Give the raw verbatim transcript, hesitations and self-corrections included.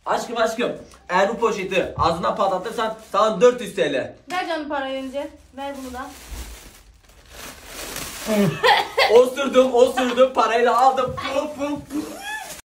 Aşkım aşkım. Eğer bu poşeti ağzına patlatırsan sana dört yüz TL. Ver canım parayı önce. Ver bunu da. Osurdum osurdum parayı da aldım. Puf, puf, puf.